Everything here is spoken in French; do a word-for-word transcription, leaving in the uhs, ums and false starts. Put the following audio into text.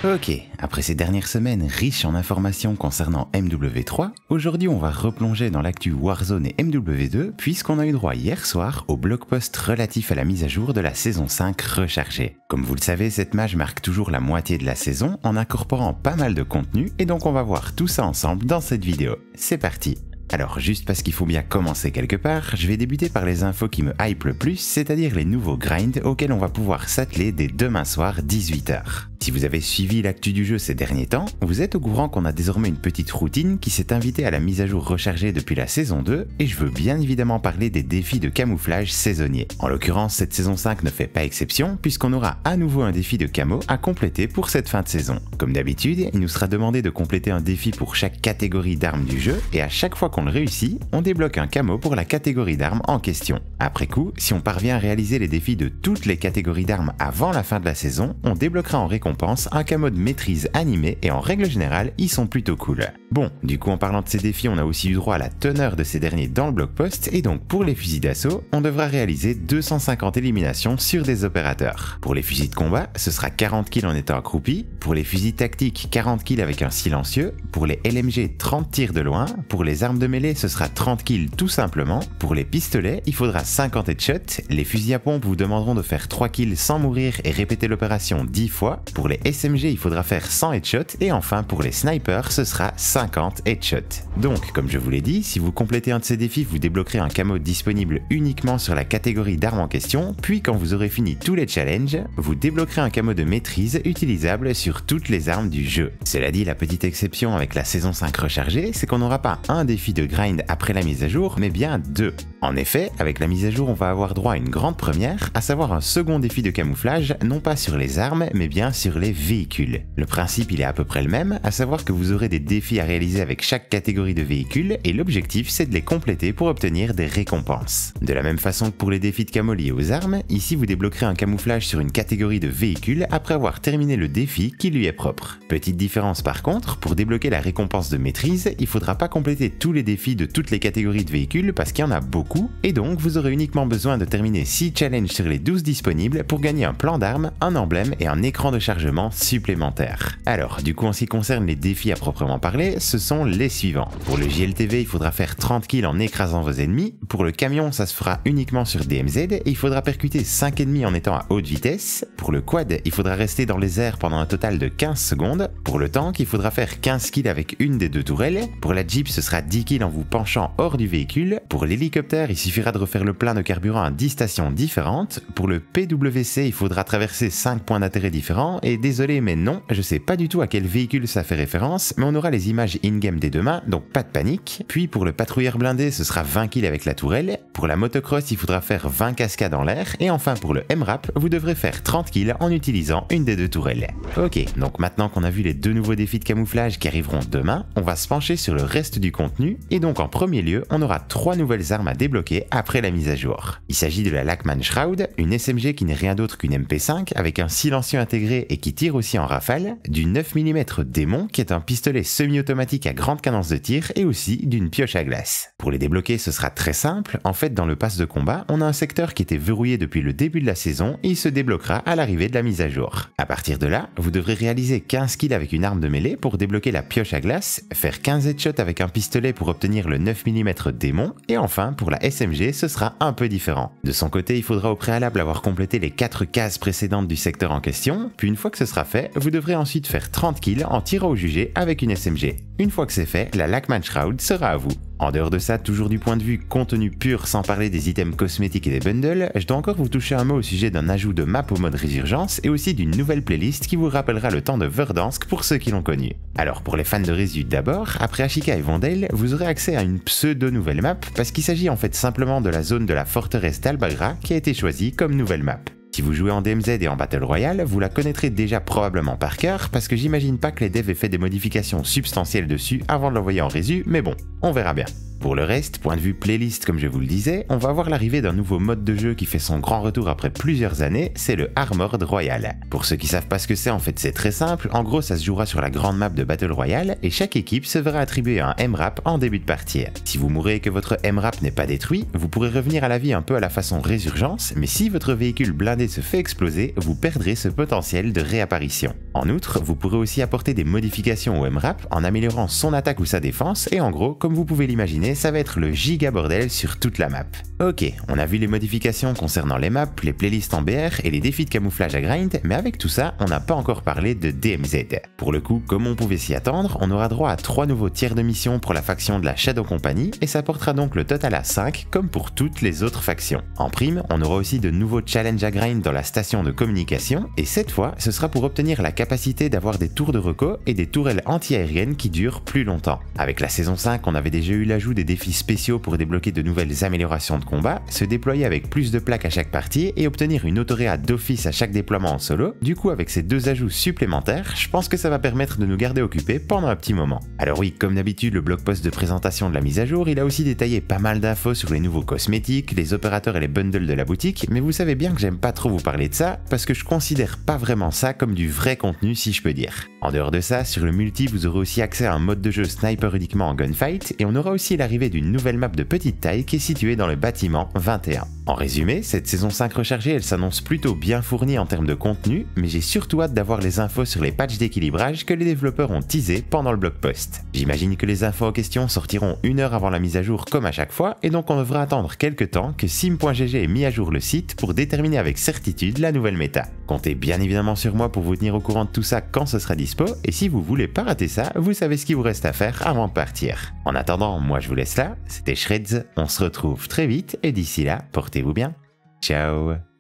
Ok, après ces dernières semaines riches en informations concernant M W trois, aujourd'hui on va replonger dans l'actu Warzone et M W deux puisqu'on a eu droit hier soir au blog post relatif à la mise à jour de la saison cinq rechargée. Comme vous le savez, cette mage marque toujours la moitié de la saison en incorporant pas mal de contenu et donc on va voir tout ça ensemble dans cette vidéo. C'est parti! Alors juste parce qu'il faut bien commencer quelque part, je vais débuter par les infos qui me hype le plus, c'est-à-dire les nouveaux grinds auxquels on va pouvoir s'atteler dès demain soir dix-huit heures. Si vous avez suivi l'actu du jeu ces derniers temps, vous êtes au courant qu'on a désormais une petite routine qui s'est invitée à la mise à jour rechargée depuis la saison deux, et je veux bien évidemment parler des défis de camouflage saisonniers. En l'occurrence, cette saison cinq ne fait pas exception, puisqu'on aura à nouveau un défi de camo à compléter pour cette fin de saison. Comme d'habitude, il nous sera demandé de compléter un défi pour chaque catégorie d'armes du jeu, et à chaque fois qu'on le réussit, on débloque un camo pour la catégorie d'armes en question. Après coup, si on parvient à réaliser les défis de toutes les catégories d'armes avant la fin de la saison, on débloquera en récompense un camo de maîtrise animé et en règle générale, ils sont plutôt cool. Bon, du coup en parlant de ces défis, on a aussi eu droit à la teneur de ces derniers dans le blog post et donc pour les fusils d'assaut, on devra réaliser deux cent cinquante éliminations sur des opérateurs. Pour les fusils de combat, ce sera quarante kills en étant accroupi, pour les fusils tactiques, quarante kills avec un silencieux, pour les L M G, trente tirs de loin, pour les armes de mêlée, ce sera trente kills tout simplement, pour les pistolets, il faudra cinquante headshots, les fusils à pompe vous demanderont de faire trois kills sans mourir et répéter l'opération dix fois, pour les S M G, il faudra faire cent headshots et enfin pour les snipers, ce sera cinquante headshots. Donc, comme je vous l'ai dit, si vous complétez un de ces défis, vous débloquerez un camo disponible uniquement sur la catégorie d'armes en question, puis quand vous aurez fini tous les challenges, vous débloquerez un camo de maîtrise utilisable sur toutes les armes du jeu. Cela dit, la petite exception avec la saison cinq rechargée, c'est qu'on n'aura pas un défi de grind après la mise à jour, mais bien deux. En effet, avec la mise à jour, on va avoir droit à une grande première, à savoir un second défi de camouflage, non pas sur les armes, mais bien sur les véhicules. Le principe il est à peu près le même, à savoir que vous aurez des défis à réaliser avec chaque catégorie de véhicules et l'objectif c'est de les compléter pour obtenir des récompenses. De la même façon que pour les défis de camo liés aux armes, ici vous débloquerez un camouflage sur une catégorie de véhicules après avoir terminé le défi qui lui est propre. Petite différence par contre, pour débloquer la récompense de maîtrise, il faudra pas compléter tous les défis de toutes les catégories de véhicules parce qu'il y en a beaucoup et donc vous aurez uniquement besoin de terminer six challenges sur les douze disponibles pour gagner un plan d'armes, un emblème et un écran de chargement supplémentaire. Alors, du coup en ce qui concerne les défis à proprement parler, ce sont les suivants. Pour le J L T V, il faudra faire trente kills en écrasant vos ennemis. Pour le camion, ça se fera uniquement sur D M Z et il faudra percuter cinq ennemis en étant à haute vitesse. Pour le quad, il faudra rester dans les airs pendant un total de quinze secondes. Pour le tank, il faudra faire quinze kills avec une des deux tourelles. Pour la Jeep, ce sera dix kills en vous penchant hors du véhicule. Pour l'hélicoptère, il suffira de refaire le plein de carburant à dix stations différentes. Pour le P W C, il faudra traverser cinq points d'intérêt différents et désolé mais non, je sais pas du tout à quel véhicule ça fait référence, mais on aura les images in-game dès demain, donc pas de panique. Puis pour le patrouilleur blindé, ce sera vingt kills avec la tourelle. Pour la motocross, il faudra faire vingt cascades en l'air. Et enfin pour le M RAP, vous devrez faire trente kills en utilisant une des deux tourelles. Ok, donc maintenant qu'on a vu les deux nouveaux défis de camouflage qui arriveront demain, on va se pencher sur le reste du contenu. Et donc en premier lieu, on aura trois nouvelles armes à débloquer après la mise à jour. Il s'agit de la Lackman Shroud, une S M G qui n'est rien d'autre qu'une M P cinq avec un silencieux intégré et qui tire aussi en rafale, du neuf millimètres Démon qui est un pistolet semi-automatique à grande cadence de tir et aussi d'une pioche à glace. Pour les débloquer, ce sera très simple. En fait, dans le pass de combat, on a un secteur qui était verrouillé depuis le début de la saison et il se débloquera à l'arrivée de la mise à jour. À partir de là, vous devrez réaliser quinze kills avec une arme de mêlée pour débloquer la pioche à glace, faire quinze headshots avec un pistolet pour obtenir le neuf millimètres Démon et enfin pour la S M G, ce sera un peu différent. De son côté, il faudra au préalable avoir complété les quatre cases précédentes du secteur en question, puis une fois que ce sera fait, vous devrez ensuite faire trente kills en tirant au jugé avec une S M G. Une fois que c'est fait, la Lackman Shroud sera à vous. En dehors de ça, toujours du point de vue contenu pur sans parler des items cosmétiques et des bundles, je dois encore vous toucher un mot au sujet d'un ajout de map au mode résurgence et aussi d'une nouvelle playlist qui vous rappellera le temps de Verdansk pour ceux qui l'ont connu. Alors pour les fans de Résu d'abord, après Ashika et Vendale, vous aurez accès à une pseudo nouvelle map parce qu'il s'agit en fait simplement de la zone de la forteresse d'Albagra qui a été choisie comme nouvelle map. Si vous jouez en D M Z et en Battle Royale, vous la connaîtrez déjà probablement par cœur parce que j'imagine pas que les devs aient fait des modifications substantielles dessus avant de l'envoyer en résu, mais bon, on verra bien. Pour le reste, point de vue playlist comme je vous le disais, on va avoir l'arrivée d'un nouveau mode de jeu qui fait son grand retour après plusieurs années, c'est le Armored Royale. Pour ceux qui savent pas ce que c'est, en fait c'est très simple, en gros ça se jouera sur la grande map de Battle Royale et chaque équipe se verra attribuer un M RAP en début de partie. Si vous mourrez et que votre M RAP n'est pas détruit, vous pourrez revenir à la vie un peu à la façon Résurgence, mais si votre véhicule blindé se fait exploser, vous perdrez ce potentiel de réapparition. En outre, vous pourrez aussi apporter des modifications au M RAP en améliorant son attaque ou sa défense et en gros, comme vous pouvez l'imaginer, ça va être le giga bordel sur toute la map. Ok, on a vu les modifications concernant les maps, les playlists en B R et les défis de camouflage à grind, mais avec tout ça, on n'a pas encore parlé de D M Z. Pour le coup, comme on pouvait s'y attendre, on aura droit à trois nouveaux tiers de mission pour la faction de la Shadow Company et ça portera donc le total à cinq comme pour toutes les autres factions. En prime, on aura aussi de nouveaux challenges à grind dans la station de communication et cette fois, ce sera pour obtenir la capacité d'avoir des tours de reco et des tourelles anti-aériennes qui durent plus longtemps. Avec la saison cinq, on avait déjà eu l'ajout des défis spéciaux pour débloquer de nouvelles améliorations de combat, se déployer avec plus de plaques à chaque partie et obtenir une autoréa d'office à chaque déploiement en solo. Du coup, avec ces deux ajouts supplémentaires, je pense que ça va permettre de nous garder occupés pendant un petit moment. Alors oui, comme d'habitude, le blog post de présentation de la mise à jour, il a aussi détaillé pas mal d'infos sur les nouveaux cosmétiques, les opérateurs et les bundles de la boutique, mais vous savez bien que j'aime pas trop vous parler de ça parce que je considère pas vraiment ça comme du vrai contenu si je peux dire. En dehors de ça, sur le multi, vous aurez aussi accès à un mode de jeu sniper uniquement en gunfight et on aura aussi l'arrivée d'une nouvelle map de petite taille qui est située dans le bâtiment vingt et un. En résumé, cette saison cinq rechargée, elle s'annonce plutôt bien fournie en termes de contenu, mais j'ai surtout hâte d'avoir les infos sur les patchs d'équilibrage que les développeurs ont teasé pendant le blog post. J'imagine que les infos en question sortiront une heure avant la mise à jour comme à chaque fois, et donc on devra attendre quelques temps que sim point g g ait mis à jour le site pour déterminer avec certitude la nouvelle méta. Comptez bien évidemment sur moi pour vous tenir au courant de tout ça quand ce sera dispo, et si vous voulez pas rater ça, vous savez ce qu'il vous reste à faire avant de partir. En attendant, moi je vous laisse là, c'était Shreds, on se retrouve très vite, et d'ici là, portez-vous bien. Ciao.